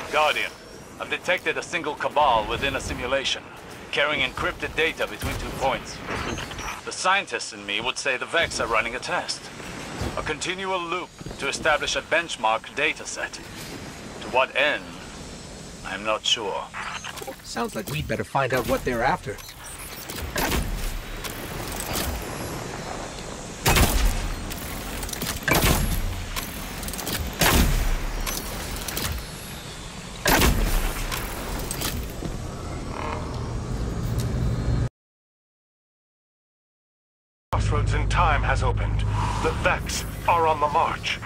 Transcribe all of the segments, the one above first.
Guardian, I've detected a single cabal within a simulation, carrying encrypted data between 2 points. The scientists in me would say the Vex are running a test. A continual loop to establish a benchmark data set. To what end? I'm not sure. Sounds like we'd better find out what they're after. Crossroads in time has opened. The Vex are on the march.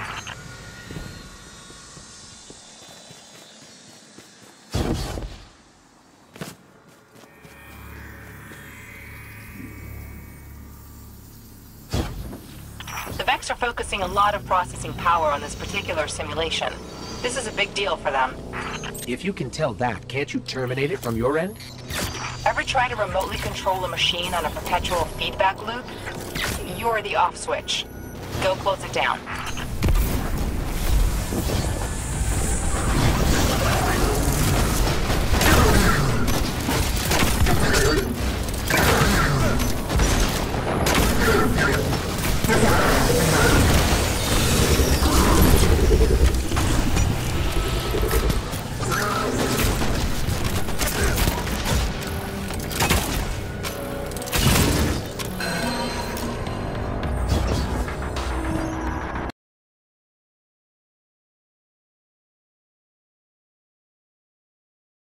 The Vex are focusing a lot of processing power on this particular simulation. This is a big deal for them. If you can tell that, can't you terminate it from your end? Ever try to remotely control a machine on a perpetual feedback loop? You're the off switch. Go close it down.